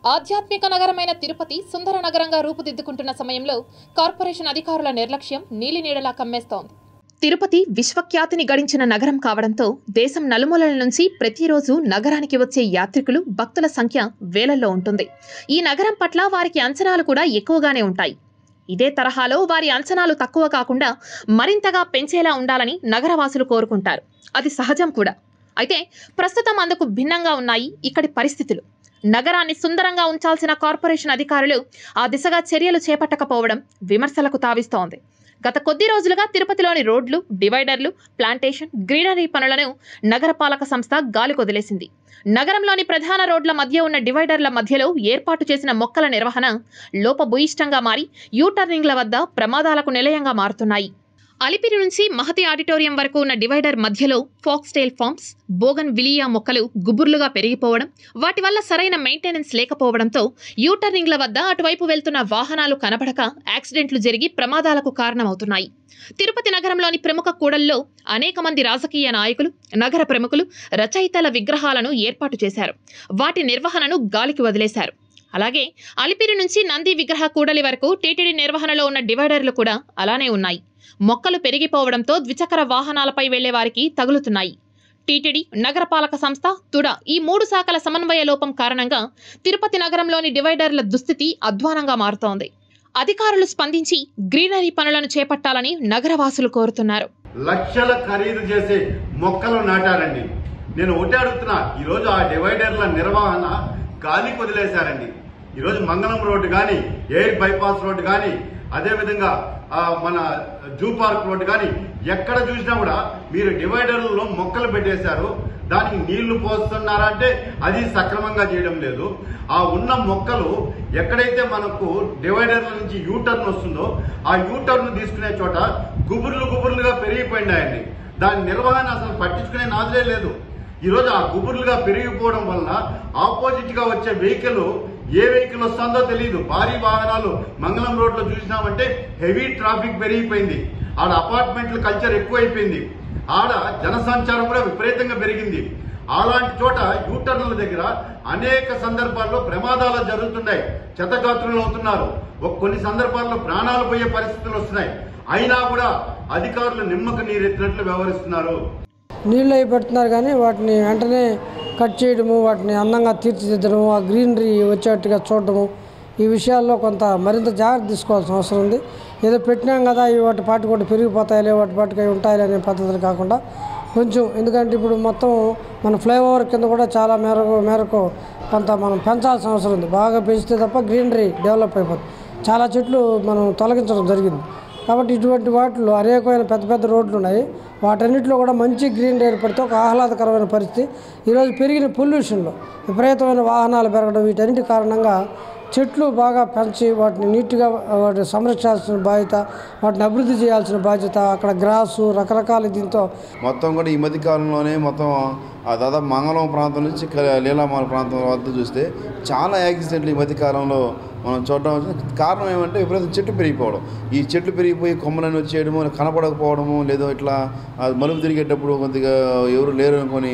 ఆధ్యాత్మిక నగరమైన తిరుపతి సుందర నగరంగా రూపుదిద్దుకుంటున్న సమయంలో కార్పొరేషన్ అధికారుల నిర్లక్ష్యం నీలినీడలా కమ్మేస్తోంది. తిరుపతి విశ్వఖ్యాతిని గడించిన నగరం కావడంతో దేశం నలుమూలల నుంచి ప్రతిరోజు నగరానికి వచ్చే యాత్రికులు భక్తుల సంఖ్య వేలల్లో ఉంటుంది. ఈ నగరం పట్ల వారికి అంచనాలు కూడా ఎక్కువగానే ఉంటాయి. ఇదే తరహాలో వారి అంచనాలు తక్కువ కాకుండా మరింతగా పెంచేలా ఉండాలని నగరవాసులు కోరుకుంటారు. అది సహజం కూడా. అయితే ప్రస్తుతం అందుకు భిన్నంగా ఉన్నాయి ఇక్కడి పరిస్థితులు. నగరాన్ని సుందరంగా ఉంచాల్సిన కార్పొరేషన్ అధికారులు ఆ దిశగా చర్యలు చేపట్టకపోవడం విమర్శలకు తావిస్తోంది. గత కొద్ది రోజులుగా తిరుపతిలోని రోడ్లు, డివైడర్లు, ప్లాంటేషన్, గ్రీనరీ పనులను నగరపాలక సంస్థ గాలికొదిలేసింది. నగరంలోని ప్రధాన రోడ్ల మధ్య ఉన్న డివైడర్ల మధ్యలో ఏర్పాటు చేసిన మొక్కల నిర్వహణ లోపభూయిష్టంగా మారి యూటర్నింగ్ల వద్ద ప్రమాదాలకు నిలయంగా మారుతున్నాయి. అలిపిరి నుంచి మహతి ఆడిటోరియం వరకు ఉన్న డివైడర్ మధ్యలో ఫాక్స్టైల్ ఫార్మ్స్, బోగన్ విలియా మొక్కలు గుబుర్లుగా పెరిగిపోవడం, వాటి వల్ల సరైన మెయింటెనెన్స్ లేకపోవడంతో యూటర్నింగ్ల వద్ద అటువైపు వెళ్తున్న వాహనాలు కనబడక యాక్సిడెంట్లు జరిగి ప్రమాదాలకు కారణమవుతున్నాయి. తిరుపతి నగరంలోని ప్రముఖ కూడల్లో అనేక మంది రాజకీయ నాయకులు, నగర ప్రముఖులు, రచయితల విగ్రహాలను ఏర్పాటు చేశారు. వాటి నిర్వహణను గాలికి వదిలేశారు. అలాగే అలిపిరి నుంచి నంది విగ్రహ కూడలి వరకు టీటీడీ నిర్వహణలో ఉన్న డివైడర్లు కూడా అలానే ఉన్నాయి. మొక్కలు పెరిగిపోవడంతో ద్విచక్ర వాహనాలపై వెళ్లే వారికి తగులుతున్నాయి. టీటీడీ, నగరపాలక సంస్థ, తుడా ఈ 3 శాఖల సమన్వయ లోపం కారణంగా తిరుపతి నగరంలోని డివైడర్ల దుస్థితి అధ్వానంగా మారుతోంది. అధికారులు స్పందించి గ్రీనరీ పనులను చేపట్టాలని నగరవాసులు కోరుతున్నారు. లక్షల ఖరీదు చేసే మొక్కలు నాటారండి. నేను ఒకటే అడుగుతున్నా, ఈరోజు ఆ డివైడర్ల నిర్వహణ గాలికి వదిలేశారండి. ఈరోజు మంగళం రోడ్డు కానీ, ఎయిర్ బైపాస్ రోడ్డు కానీ, అదేవిధంగా మన జూ పార్క్ రోడ్డు కానీ ఎక్కడ చూసినా కూడా మీరు డివైడర్లలో మొక్కలు పెట్టేశారు. దానికి నీళ్లు పోస్తున్నారంటే అది సక్రమంగా చేయడం లేదు. ఆ ఉన్న మొక్కలు ఎక్కడైతే మనకు డివైడర్ల నుంచి యూటర్న్ వస్తుందో ఆ యూటర్న్ తీసుకునే చోట గుబుర్లుగా పెరిగిపోయినాయండి. దాని నిర్వహణ అసలు పట్టించుకునే నాదులే లేదు. ఈరోజు ఆ గుబుర్లుగా పెరిగిపోవడం వల్ల ఆపోజిట్ గా వచ్చే వెహికల్ ఏ వెహికల్ వస్తుందో తెలియదు. భారీ వాహనాలు మంగళం రోడ్ లో చూసినామంటే హెవీ ట్రాఫిక్ పెరిగిపోయింది. ఆడ అపార్ట్మెంట్ల కల్చర్ ఎక్కువైపోయింది. ఆడ జనసంచారం కూడా విపరీతంగా పెరిగింది. అలాంటి చోట యూటర్న్ల దగ్గర అనేక సందర్భాల్లో ప్రమాదాలు జరుగుతున్నాయి. క్షతగాత్రులు అవుతున్నారు. కొన్ని సందర్భాల్లో ప్రాణాలు పోయే పరిస్థితులు వస్తున్నాయి. అయినా కూడా అధికారులు నిమ్మక నీరెత్తినట్లు వ్యవహరిస్తున్నారు. నీళ్ళు అవి పెడుతున్నారు కానీ వాటిని వెంటనే కట్ చేయడము, వాటిని అందంగా తీర్చిదిద్దడము, ఆ గ్రీనరీ వచ్చేట్టుగా చూడడము, ఈ విషయాల్లో కొంత మరింత జాగ్రత్త తీసుకోవాల్సిన అవసరం ఉంది. ఏదో పెట్టినాం కదా ఇవి వాటి పాటికి ఒకటి పెరిగిపోతాయిలే, వాటి పాటికి అవి ఉంటాయిలే అనే పద్ధతులు కాకుండా కొంచెం, ఎందుకంటే ఇప్పుడు మొత్తం మన ఫ్లైఓవర్ కింద కూడా చాలా మేరకు కొంత మనం పెంచాల్సిన అవసరం ఉంది. బాగా పెంచితే తప్ప గ్రీనరీ డెవలప్ అయిపోతుంది. చాలా చెట్లు మనం తొలగించడం జరిగింది. కాబట్టి ఇటువంటి వాటిలో అనేకమైన పెద్ద రోడ్లు ఉన్నాయి. వాటన్నిటిలో కూడా మంచి గ్రీనరీ ఏర్పడితే ఒక ఆహ్లాదకరమైన పరిస్థితి. ఈరోజు పెరిగిన పొల్యూషన్లో విపరీతమైన వాహనాలు పెరగడం, వీటన్నిటి కారణంగా చెట్లు బాగా పెంచి వాటిని నీట్గా వాటిని సంరక్షించాల్సిన బాధ్యత, వాటిని అభివృద్ధి చేయాల్సిన బాధ్యత, అక్కడ గ్రాసు రకరకాల దీంతో మొత్తం కూడా ఈ మధ్య కాలంలోనే మొత్తం దాదాపు మంగళం ప్రాంతం నుంచి లీలామాల ప్రాంతం వద్ద చూస్తే చాలా యాక్సిడెంట్లు ఈ మధ్య కాలంలో మనం చూడడం. కారణం ఏమంటే విపరీతం చెట్లు పెరిగిపోవడం. ఈ చెట్లు పెరిగిపోయి కొమ్మలను వచ్చేయడము, కనపడకపోవడము, లేదా ఇట్లా మలుపు తిరిగేటప్పుడు కొద్దిగా ఎవరు లేరు అనుకొని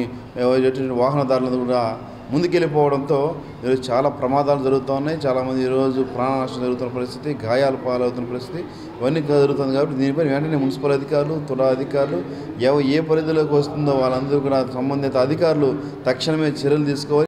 వాహనదారులు కూడా ముందుకెళ్ళిపోవడంతో ఈరోజు చాలా ప్రమాదాలు జరుగుతూ ఉన్నాయి. చాలామంది ఈరోజు ప్రాణ నష్టం జరుగుతున్న పరిస్థితి, గాయాలు పాలవుతున్న పరిస్థితి ఇవన్నీ జరుగుతుంది. కాబట్టి దీనిపై వెంటనే మున్సిపల్ అధికారులు, తుడా అధికారులు ఏ పరిధిలోకి వస్తుందో వాళ్ళందరూ కూడా సంబంధిత అధికారులు తక్షణమే చర్యలు తీసుకోవాలి.